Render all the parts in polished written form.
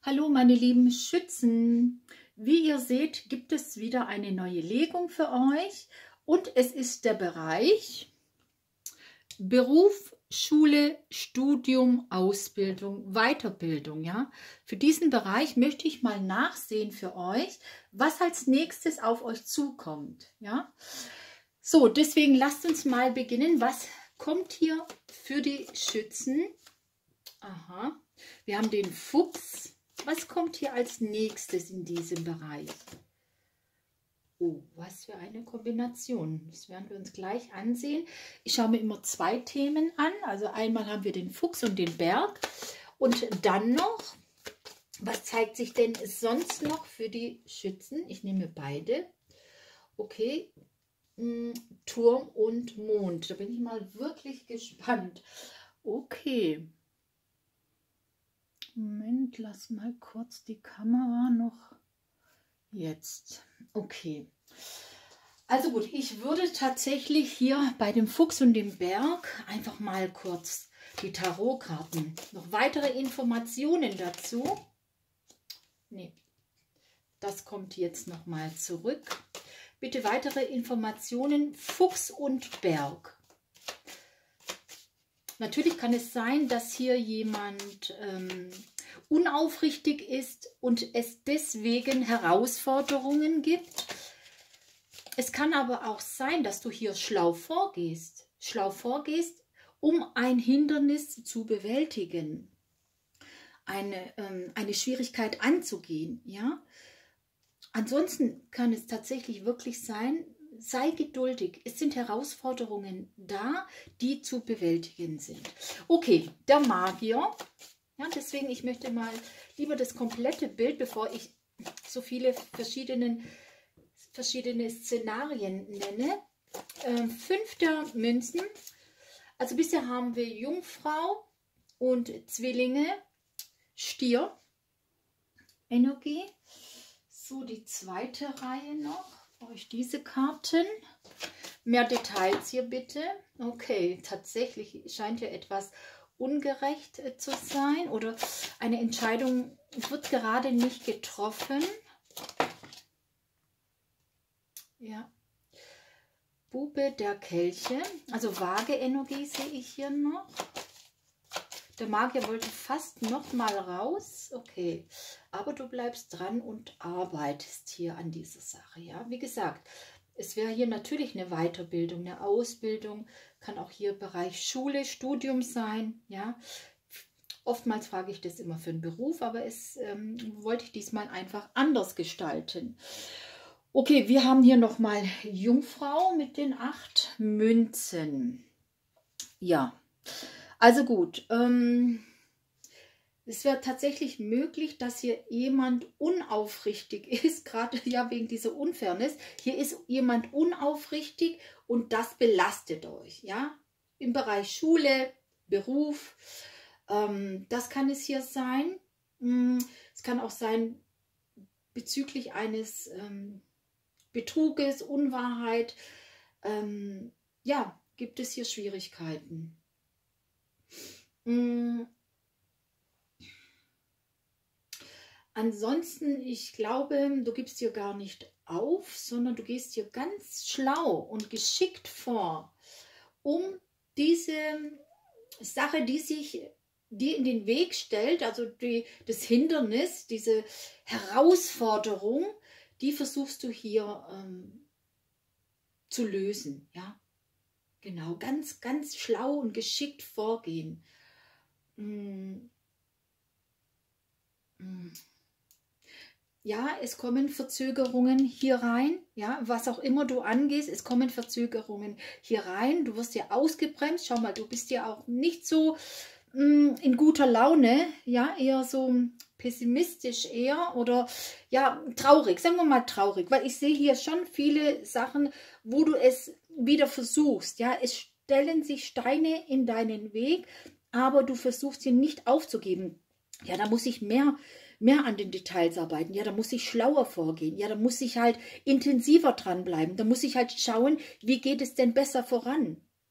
Hallo meine lieben Schützen, wie ihr seht, gibt es wieder eine neue Legung für euch und es ist der Bereich Beruf, Schule, Studium, Ausbildung, Weiterbildung. Ja? Für diesen Bereich möchte ich mal nachsehen für euch, was als nächstes auf euch zukommt. Ja? So, deswegen lasst uns mal beginnen. Was kommt hier für die Schützen? Aha, wir haben den Fuchs. Was kommt hier als nächstes in diesem Bereich? Oh, was für eine Kombination. Das werden wir uns gleich ansehen. Ich schaue mir immer zwei Themen an. Also einmal haben wir den Fuchs und den Berg. Und dann noch, was zeigt sich denn sonst noch für die Schützen? Ich nehme beide. Okay, Turm und Mond. Da bin ich mal wirklich gespannt. Okay. Moment, lass mal kurz die Kamera noch. Jetzt. Okay. Also gut, ich würde tatsächlich hier bei dem Fuchs und dem Berg einfach mal kurz die Tarotkarten. Noch weitere Informationen dazu. Nee, das kommt jetzt noch mal zurück. Bitte weitere Informationen, Fuchs und Berg. Natürlich kann es sein, dass hier jemand unaufrichtig ist und es deswegen Herausforderungen gibt. Es kann aber auch sein, dass du hier schlau vorgehst, um ein Hindernis zu bewältigen, eine Schwierigkeit anzugehen. Ja? Ansonsten kann es tatsächlich wirklich sein, sei geduldig. Es sind Herausforderungen da, die zu bewältigen sind. Okay, der Magier. Ja, deswegen, ich möchte mal lieber das komplette Bild, bevor ich so viele verschiedene Szenarien nenne. 5 der Münzen. Also bisher haben wir Jungfrau und Zwillinge, Stier, Energie. So, die zweite Reihe noch. Brauche ich diese Karten. Mehr Details hier bitte. Okay, tatsächlich scheint hier etwas ungerecht zu sein oder eine Entscheidung wird gerade nicht getroffen. Ja. Bube der Kelche, also vage Energie sehe ich hier noch. Der Magier wollte fast noch mal raus. Okay, aber du bleibst dran und arbeitest hier an dieser Sache. Ja, wie gesagt, es wäre hier natürlich eine Weiterbildung, eine Ausbildung, kann auch hier Bereich Schule, Studium sein. Ja, oftmals frage ich das immer für einen Beruf, aber es wollte ich diesmal einfach anders gestalten. Okay, wir haben hier noch mal Jungfrau mit den 8 Münzen. Ja. Also gut, es wäre tatsächlich möglich, dass hier jemand unaufrichtig ist, gerade ja wegen dieser Unfairness. Hier ist jemand unaufrichtig und das belastet euch, ja, im Bereich Schule, Beruf, das kann es hier sein. Es kann auch sein bezüglich eines Betruges, Unwahrheit, ja, gibt es hier Schwierigkeiten. Ansonsten, ich glaube, du gibst dir gar nicht auf, sondern du gehst hier ganz schlau und geschickt vor, um diese Sache, die in den Weg stellt, also das Hindernis, diese Herausforderung, die versuchst du hier zu lösen. Ja, genau, ganz, ganz schlau und geschickt vorgehen. Ja, es kommen Verzögerungen hier rein, ja, was auch immer du angehst, es kommen Verzögerungen hier rein, du wirst ja ausgebremst, schau mal, du bist ja auch nicht so in guter Laune, ja, eher so pessimistisch eher oder ja, traurig, sagen wir mal traurig, weil ich sehe hier schon viele Sachen, wo du es wieder versuchst, ja, es stellen sich Steine in deinen Weg, aber du versuchst hier nicht aufzugeben. Ja, da muss ich mehr an den Details arbeiten. Ja, da muss ich schlauer vorgehen. Ja, da muss ich halt intensiver dranbleiben. Da muss ich halt schauen, wie geht es denn besser voran.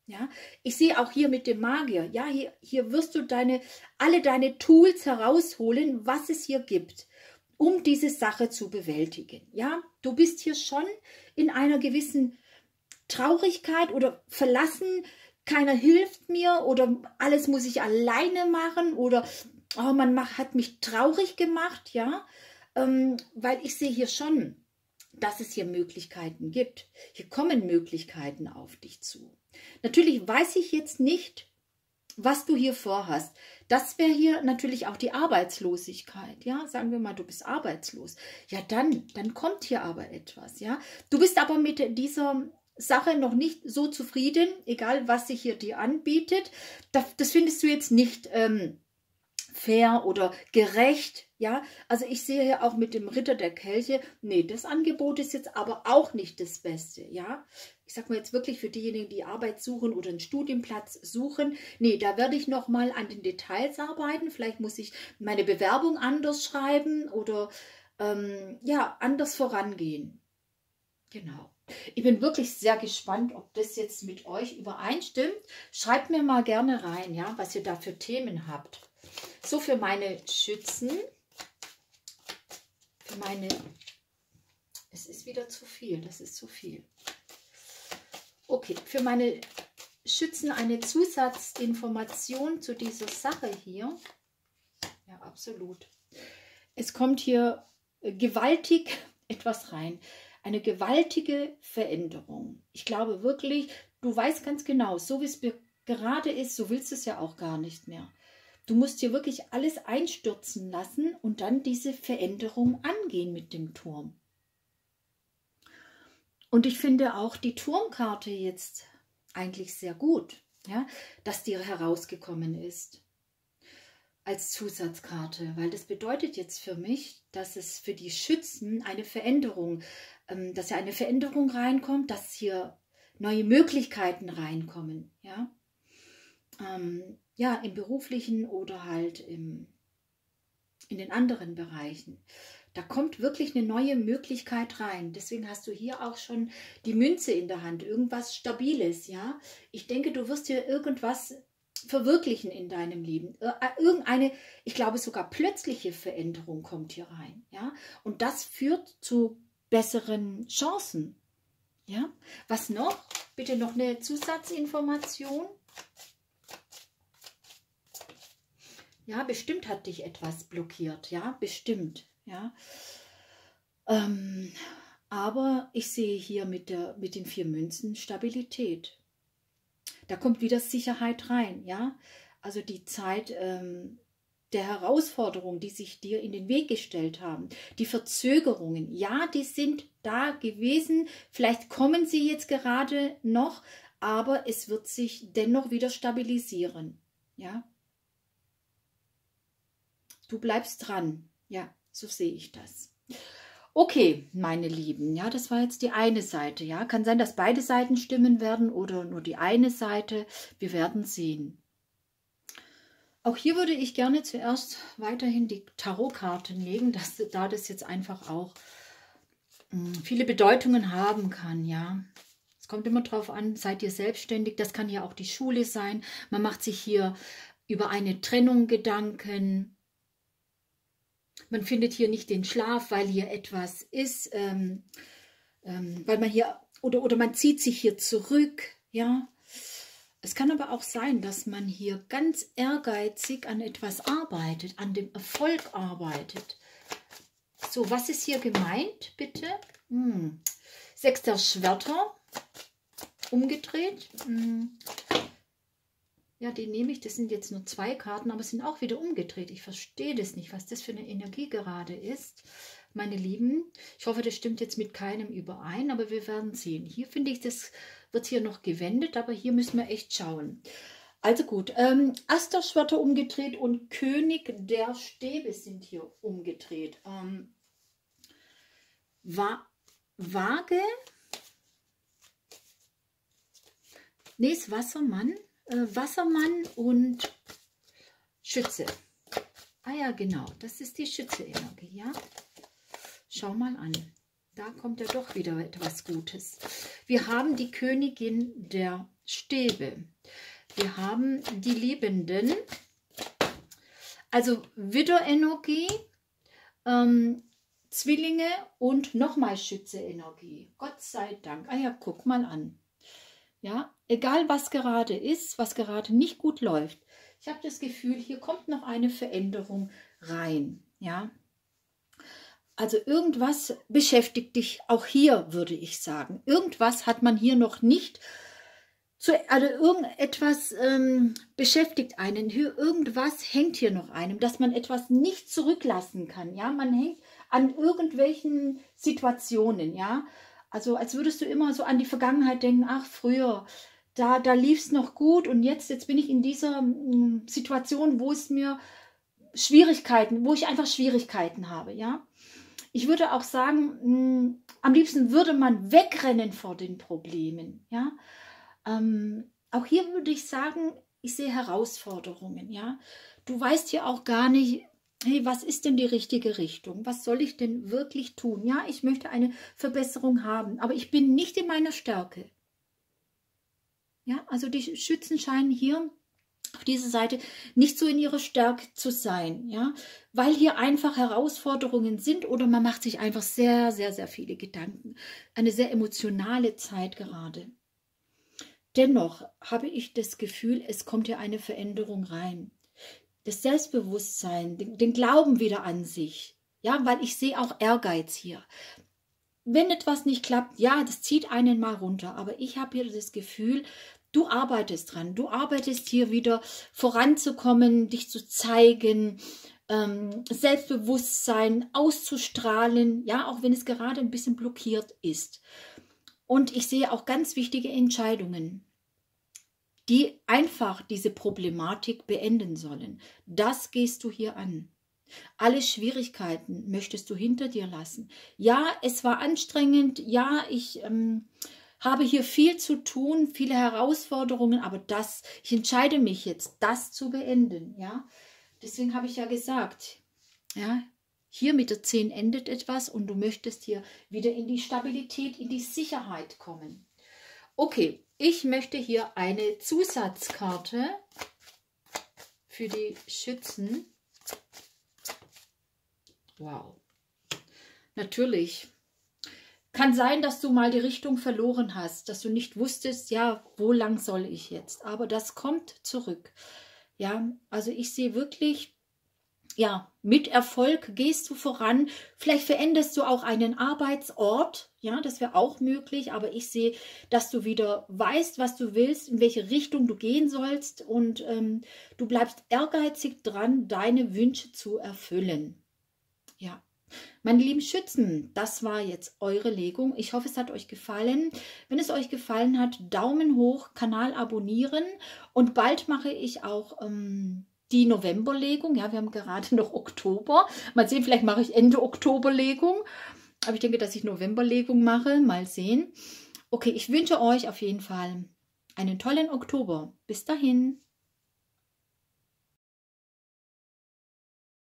Ja, ich sehe auch hier mit dem Magier, ja, hier wirst du alle deine Tools herausholen, was es hier gibt, um diese Sache zu bewältigen. Ja, du bist hier schon in einer gewissen Traurigkeit oder verlassen, keiner hilft mir oder alles muss ich alleine machen oder oh, hat mich traurig gemacht, ja, weil ich sehe hier schon, dass es hier Möglichkeiten gibt. Hier kommen Möglichkeiten auf dich zu. Natürlich weiß ich jetzt nicht, was du hier vorhast. Das wäre hier natürlich auch die Arbeitslosigkeit. Ja, sagen wir mal, du bist arbeitslos. Ja, dann kommt hier aber etwas. Ja, du bist aber mit dieser Sache noch nicht so zufrieden, egal was sich hier dir anbietet. Das findest du jetzt nicht fair oder gerecht, ja, also ich sehe ja auch mit dem Ritter der Kelche, nee, das Angebot ist jetzt aber auch nicht das Beste, ja, ich sag mal jetzt wirklich für diejenigen, die Arbeit suchen oder einen Studienplatz suchen, nee, da werde ich noch mal an den Details arbeiten, vielleicht muss ich meine Bewerbung anders schreiben oder ja, anders vorangehen, genau. Ich bin wirklich sehr gespannt, ob das jetzt mit euch übereinstimmt. Schreibt mir mal gerne rein, ja, was ihr da für Themen habt. So, für meine Schützen, es ist wieder zu viel, das ist zu viel. Okay, für meine Schützen eine Zusatzinformation zu dieser Sache hier. Ja, absolut. Es kommt hier gewaltig etwas rein. Eine gewaltige Veränderung. Ich glaube wirklich, du weißt ganz genau, so wie es gerade ist, so willst du es ja auch gar nicht mehr. Du musst hier wirklich alles einstürzen lassen und dann diese Veränderung angehen mit dem Turm. Und ich finde auch die Turmkarte jetzt eigentlich sehr gut, ja, dass die herausgekommen ist als Zusatzkarte, weil das bedeutet jetzt für mich, dass es für die Schützen eine Veränderung, dass ja eine Veränderung reinkommt, dass hier neue Möglichkeiten reinkommen, ja. Ja, im beruflichen oder halt in den anderen Bereichen. Da kommt wirklich eine neue Möglichkeit rein. Deswegen hast du hier auch schon die Münze in der Hand, irgendwas Stabiles, ja. Ich denke, du wirst hier irgendwas verwirklichen in deinem Leben. Irgendeine, ich glaube sogar plötzliche Veränderung kommt hier rein, ja. Und das führt zu besseren Chancen, ja. Was noch? Bitte noch eine Zusatzinformation. Ja, bestimmt hat dich etwas blockiert, ja, bestimmt, ja. Aber ich sehe hier mit den 4 Münzen Stabilität. Da kommt wieder Sicherheit rein, ja. Also die Zeit der Herausforderungen, die sich dir in den Weg gestellt haben, die Verzögerungen, ja, die sind da gewesen. Vielleicht kommen sie jetzt gerade noch, aber es wird sich dennoch wieder stabilisieren, ja. Du bleibst dran. Ja, so sehe ich das. Okay, meine Lieben, ja, das war jetzt die eine Seite. Ja, kann sein, dass beide Seiten stimmen werden oder nur die eine Seite. Wir werden sehen. Auch hier würde ich gerne zuerst weiterhin die Tarotkarten legen, da das jetzt einfach auch viele Bedeutungen haben kann, ja. Es kommt immer drauf an, seid ihr selbstständig, das kann ja auch die Schule sein. Man macht sich hier über eine Trennung Gedanken. Man findet hier nicht den Schlaf, weil hier etwas ist, weil man hier, oder man zieht sich hier zurück, ja. Es kann aber auch sein, dass man hier ganz ehrgeizig an etwas arbeitet, an dem Erfolg arbeitet. So, was ist hier gemeint, bitte? 6 der Schwerter, umgedreht. Ja, den nehme ich. Das sind jetzt nur 2 Karten, aber es sind auch wieder umgedreht. Ich verstehe das nicht, was das für eine Energie gerade ist, meine Lieben. Ich hoffe, das stimmt jetzt mit keinem überein, aber wir werden sehen. Hier finde ich, das wird hier noch gewendet, aber hier müssen wir echt schauen. Also gut, Ass der Schwerter umgedreht und König der Stäbe sind hier umgedreht. Waage. Nee, ist Wassermann. Wassermann und Schütze. Ah ja, genau, das ist die Schütze-Energie, ja. Schau mal an. da kommt ja doch wieder etwas Gutes. Wir haben die Königin der Stäbe. Wir haben die Liebenden. Also Widderenergie, Zwillinge und nochmal Schütze-Energie. Gott sei Dank. Ah ja, guck mal an. Ja, egal was gerade ist, was gerade nicht gut läuft. Ich habe das Gefühl, hier kommt noch eine Veränderung rein. Ja, also irgendwas beschäftigt dich auch hier, würde ich sagen. Irgendwas hat man hier noch nicht. Also irgendetwas beschäftigt einen. Hier, irgendwas hängt hier noch einem, dass man etwas nicht zurücklassen kann. Ja, man hängt an irgendwelchen Situationen. Ja, also als würdest du immer so an die Vergangenheit denken. Ach, früher, da lief es noch gut und jetzt bin ich in dieser Situation, wo es mir wo ich einfach Schwierigkeiten habe. Ja, ich würde auch sagen, am liebsten würde man wegrennen vor den Problemen. Ja. Auch hier würde ich sagen, ich sehe Herausforderungen, ja. Du weißt ja auch gar nicht, hey, was ist denn die richtige Richtung? Was soll ich denn wirklich tun? Ja, ich möchte eine Verbesserung haben, aber ich bin nicht in meiner Stärke. Ja, also die Schützen scheinen hier auf dieser Seite nicht so in ihrer Stärke zu sein, ja, weil hier einfach Herausforderungen sind oder man macht sich einfach sehr, sehr, sehr viele Gedanken. Eine sehr emotionale Zeit gerade. Dennoch habe ich das Gefühl, es kommt hier eine Veränderung rein. Das Selbstbewusstsein, den Glauben wieder an sich. Ja, weil ich sehe auch Ehrgeiz hier. Wenn etwas nicht klappt, ja, das zieht einen mal runter. Aber ich habe hier das Gefühl, du arbeitest dran. Du arbeitest hier wieder voranzukommen, dich zu zeigen, Selbstbewusstsein auszustrahlen. Ja, auch wenn es gerade ein bisschen blockiert ist. Und ich sehe auch ganz wichtige Entscheidungen, die einfach diese Problematik beenden sollen. Das gehst du hier an. Alle Schwierigkeiten möchtest du hinter dir lassen. Ja, es war anstrengend. Ja, ich habe hier viel zu tun, viele Herausforderungen, aber ich entscheide mich jetzt, das zu beenden. Ja, deswegen habe ich ja gesagt, ja, hier mit der 10 endet etwas und du möchtest hier wieder in die Stabilität, in die Sicherheit kommen. Okay, ich möchte hier eine Zusatzkarte für die Schützen. Wow. Natürlich. Kann sein, dass du mal die Richtung verloren hast, dass du nicht wusstest, ja, wo lang soll ich jetzt? Aber das kommt zurück. Ja, also ich sehe wirklich, ja, mit Erfolg gehst du voran. Vielleicht veränderst du auch einen Arbeitsort. Ja, das wäre auch möglich. Aber ich sehe, dass du wieder weißt, was du willst, in welche Richtung du gehen sollst. Und du bleibst ehrgeizig dran, deine Wünsche zu erfüllen. Ja, meine lieben Schützen, das war jetzt eure Legung. Ich hoffe, es hat euch gefallen. Wenn es euch gefallen hat, Daumen hoch, Kanal abonnieren. Und bald mache ich auch die Novemberlegung. Ja, wir haben gerade noch Oktober. Mal sehen, vielleicht mache ich Ende Oktoberlegung. Aber ich denke, dass ich Novemberlegung mache. Mal sehen. Okay, ich wünsche euch auf jeden Fall einen tollen Oktober. Bis dahin.